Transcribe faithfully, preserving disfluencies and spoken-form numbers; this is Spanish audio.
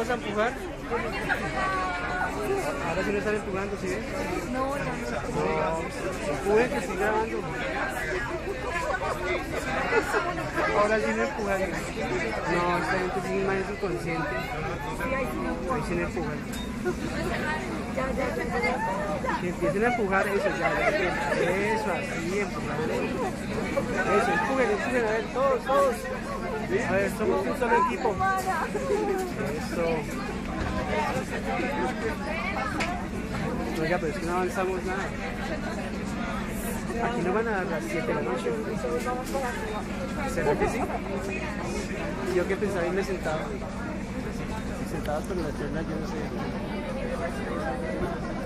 vamos a empujar. Ahora sí no están empujando, ¿sí ves? No, ya no. No, empujen que estoy grabando. Ahora sí no empujan. No, esta gente es más inconsciente. Ahí sí no empujan. Ya, ya, ya, ya. Que empiecen a empujar eso, ya, ya, eso, así, empujar. Eso, empujen, empujen, a ver, todos, todos. A ver, somos un solo equipo. Eso. Oiga, pero es que no avanzamos nada. Aquí no van a dar las siete de la noche. ¿Será que sí? Yo que pensaba irme sentado. Sentado con las piernas, yo no sé.